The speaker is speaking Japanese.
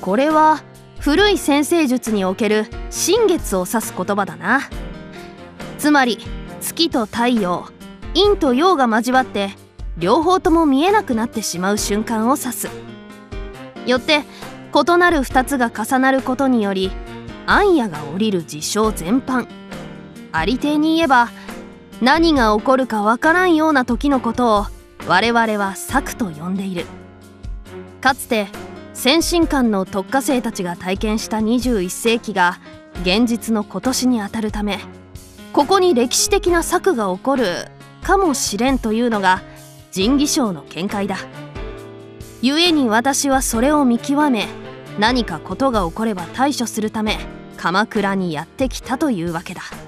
これは古い占星術における新月を指す言葉だな。つまり月と太陽、陰と陽が交わって両方とも見えなくなってしまう瞬間を指す。よって異なる2つが重なることにより暗夜が降りる事象全般、ありていに言えば何が起こるかわからんような時のことを我々は朔と呼んでいる。かつて先進観の特化生たちが体験した21世紀が現実の今年にあたるため、ここに歴史的な朔が起こるかもしれんというのが神義賞の見解だ。故に私はそれを見極め、何かことが起これば対処するため鎌倉にやってきたというわけだ。